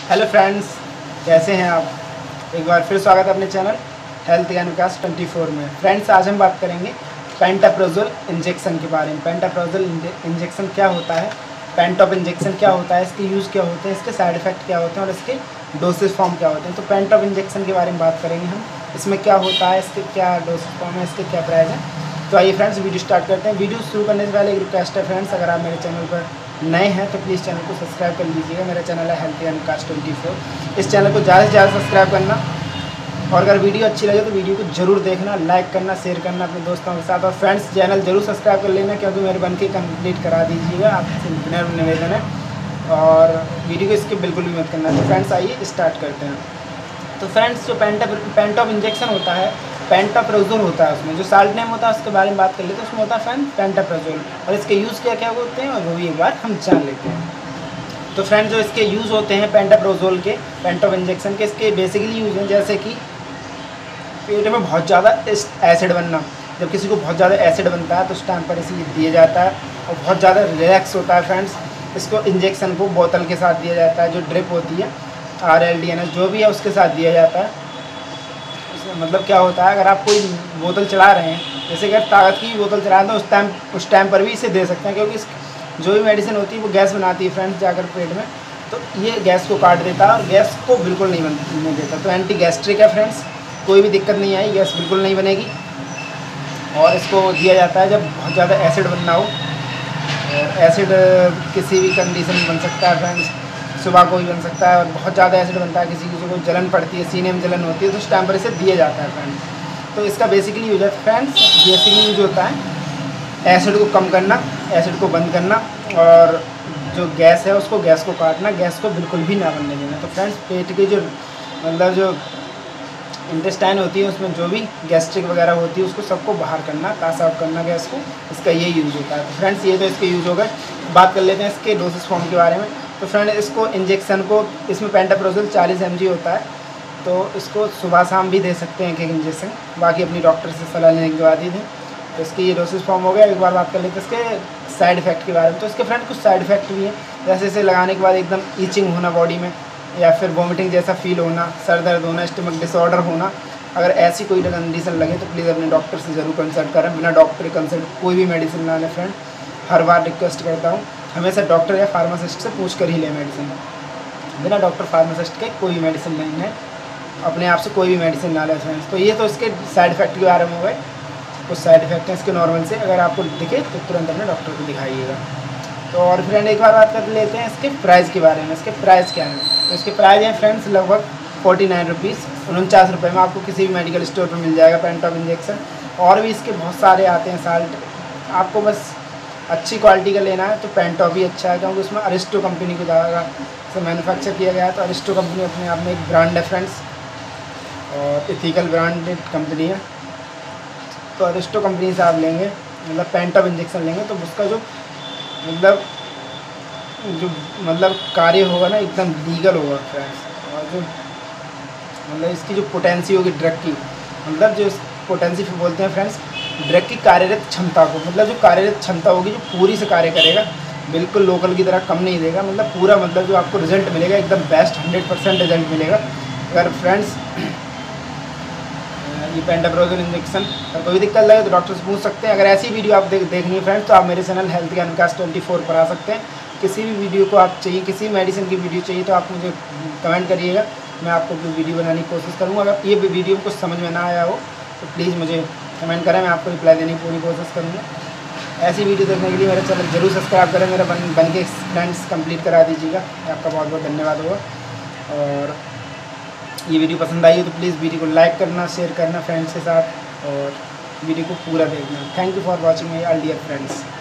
Hello friends, कैसे हैं आप। एक बार फिर स्वागत है अपने चैनल हेल्थ ज्ञान विकास 24 में। फ्रेंड्स, आज हम बात करेंगे पेंटाप्रोजोल इंजेक्शन के बारे में। पेंटाप्रोजोल इंजेक्शन क्या होता है, पेंटॉप इंजेक्शन क्या होता है, इसके यूज़ क्या होते हैं, इसके साइड इफ़ेक्ट क्या होते हैं और इसके डोसेज फॉर्म क्या होते हैं। तो पेंटॉप इंजेक्शन के बारे में बात करेंगे हम। इसमें क्या होता है, इसके क्या डोसेज फॉर्म है, इसके क्या प्राइस है। तो आइए फ्रेंड्स, वीडियो स्टार्ट करते हैं। वीडियो शुरू करने से पहले एक रिक्वेस्ट है फ्रेंड्स, अगर आप मेरे चैनल पर नए हैं तो प्लीज़ चैनल को सब्सक्राइब कर लीजिएगा। मेरा चैनल है हेल्थ ज्ञान विकास 24। इस चैनल को ज़्यादा से ज़्यादा सब्सक्राइब करना और अगर वीडियो अच्छी लगे तो वीडियो को जरूर देखना, लाइक करना, शेयर करना अपने दोस्तों के साथ। और फ्रेंड्स, चैनल जरूर सब्सक्राइब कर लेना, क्योंकि मेरे बन के कंप्लीट करा दीजिएगा, आपसे विनम्र निवेदन है। और वीडियो को स्किप बिल्कुल भी मत करना। तो फ्रेंड्स, आइए स्टार्ट करते हैं। तो फ्रेंड्स, जो पेंटॉप इंजेक्शन होता है, पेंटाप्रोजोल होता है, उसमें जो साल्ट नेम होता है उसके बारे में बात कर लेते हैं। उसमें होता है फ्रेंड पेंटाप्रोजोल, और इसके यूज़ क्या क्या होते हैं और वो भी एक बार हम जान लेते हैं। तो फ्रेंड्स, जो इसके यूज़ होते हैं पेंटाप्रोजोल के, पेंटॉप इंजेक्शन के, इसके बेसिकली यूज़ हैं जैसे कि पेट में बहुत ज़्यादा एसिड बनना। जब किसी को बहुत ज़्यादा एसिड बनता है तो उस टाइम पर इसे दिया जाता है, और बहुत ज़्यादा रिलैक्स होता है फ्रेंड्स। इसको इंजेक्शन को बोतल के साथ दिया जाता है, जो ड्रिप होती है RLDNS जो भी है उसके साथ दिया जाता है। मतलब क्या होता है, अगर आप कोई बोतल चला रहे हैं, जैसे अगर ताकत की बोतल चला रहे हैं तो उस टाइम पर भी इसे दे सकते हैं, क्योंकि इस जो भी मेडिसिन होती है वो गैस बनाती है फ्रेंड्स जाकर पेट में। तो ये गैस को काट देता है और गैस को बिल्कुल नहीं देता। तो एंटी गैस्ट्रिक है फ्रेंड्स, कोई भी दिक्कत नहीं आई, गैस बिल्कुल नहीं बनेगी। और इसको दिया जाता है जब बहुत ज़्यादा एसिड बनना हो। और एसिड किसी भी कंडीशन में बन सकता है फ्रेंड्स, सुबह को भी बन सकता है। और बहुत ज़्यादा एसिड बनता है, किसी को जलन पड़ती है, सीने में जलन होती है, तो उस टाइम पर इसे दिया जाता है फ्रेंड्स। तो इसका बेसिकली यूज है फ्रेंड्स, बेसिकली यूज होता है एसिड को कम करना, एसिड को बंद करना, और जो गैस है उसको, गैस को काटना, गैस को बिल्कुल भी ना बनने देना। तो फ्रेंड्स, पेट की जो मतलब जो इंटेस्टाइन होती है उसमें जो भी गैस्ट्रिक वगैरह होती है उसको सबको बाहर करना, पास आउट करना गैस को, इसका ये यूज़ होता है। तो फ्रेंड्स, ये तो इसके यूज़ हो गए। बात कर लेते हैं इसके डोसेज फॉर्म के बारे में। तो फ्रेंड, इसको इंजेक्शन को, इसमें पेंटाप्रोजोल 40 mg होता है, तो इसको सुबह शाम भी दे सकते हैं एक इंजेक्शन, बाकी अपनी डॉक्टर से सलाह लेने के बाद ही दें। तो इसकी ये डोसेज फॉर्म हो गया। एक बार बात कर लेते हैं इसके साइड इफ़ेक्ट के बारे में। तो इसके फ्रेंड कुछ साइड इफ़ेक्ट भी हैं, जैसे इसे लगाने के बाद एकदम ईचिंग होना बॉडी में, या फिर वॉमिटिंग जैसा फील होना, सर दर्द होना, स्टमक डिसऑर्डर होना। अगर ऐसी कोई कंडीशन लगे तो प्लीज़ अपने डॉक्टर से ज़रूर कंसल्ट करें। बिना डॉक्टर कंसल्ट कोई भी मेडिसिन ना लें फ्रेंड, हर बार रिक्वेस्ट करता हूँ। हमेशा डॉक्टर या फार्मासिस्ट से पूछ कर ही लें मेडिसिन। बिना डॉक्टर फार्मासिस्ट के कोई भी मेडिसिन नहीं है, अपने आप से कोई भी मेडिसिन ना लें फ्रेंड्स। तो ये तो इसके साइड इफ़ेक्ट के बारे में हो गए। कुछ साइड इफ़ेक्ट हैं इसके नॉर्मल से, अगर आपको दिखे तो तुरंत अपने डॉक्टर को दिखाइएगा। तो और फ्रेंड, एक बार बात कर लेते हैं इसके प्राइस के बारे में। इसके प्राइस क्या है। तो इसके प्राइस हैं फ्रेंड्स लगभग 49 रुपीज़, 49 रुपये में आपको किसी भी मेडिकल स्टोर पर मिल जाएगा पेंटॉप इंजेक्शन। और भी इसके बहुत सारे आते हैं साल्ट, आपको बस अच्छी क्वालिटी का लेना है तो पेंटॉप ही अच्छा है, क्योंकि उसमें अरिस्टो कंपनी के द्वारा से मैन्युफैक्चर किया गया है। तो अरिस्टो कंपनी अपने आप में एक ब्रांड है फ्रेंड्स, और इथिकल ब्रांडेड कंपनी है। तो अरिस्टो कंपनी से आप लेंगे, मतलब पेंटॉप इंजेक्शन लेंगे, तो उसका जो मतलब कार्य होगा ना, एकदम लीगल होगा फ्रेंड्स। और जो मतलब इसकी जो पोटेंसी होगी ड्रग की, मतलब जो पोटेंसी बोलते हैं फ्रेंड्स ड्रग की कार्यरत क्षमता को, मतलब जो कार्यरत क्षमता होगी, जो पूरी से कार्य करेगा, बिल्कुल लोकल की तरह कम नहीं देगा, मतलब पूरा, मतलब जो आपको रिजल्ट मिलेगा एकदम बेस्ट 100% रिजल्ट मिलेगा। अगर फ्रेंड्स ये पेंटाप्रोजोल इंजेक्शन और कोई दिक्कत लगे तो डॉक्टर से पूछ सकते हैं। अगर ऐसी वीडियो आप देखनी है फ्रेंड्स, तो आप मेरे चैनल हेल्थ ज्ञान विकास 24 पर आ सकते हैं। किसी भी वीडियो को आप चाहिए, किसी मेडिसिन की वीडियो चाहिए तो आप मुझे कमेंट करिएगा, मैं आपको वीडियो बनाने की कोशिश करूँगा। अगर ये वीडियो कुछ समझ में ना आया हो तो प्लीज़ मुझे कमेंट करें, मैं आपको रिप्लाई देने की पूरी कोशिश करूँगा। ऐसी वीडियो देखने के लिए मेरे चैनल जरूर सब्सक्राइब करें, मेरा बन के फ्रेंड्स कंप्लीट करा दीजिएगा। आपका बहुत बहुत धन्यवाद होगा। और ये वीडियो पसंद आई हो तो प्लीज़ वीडियो को लाइक करना, शेयर करना फ्रेंड्स के साथ, और वीडियो को पूरा देखना। Thank you for watching my all dear friends.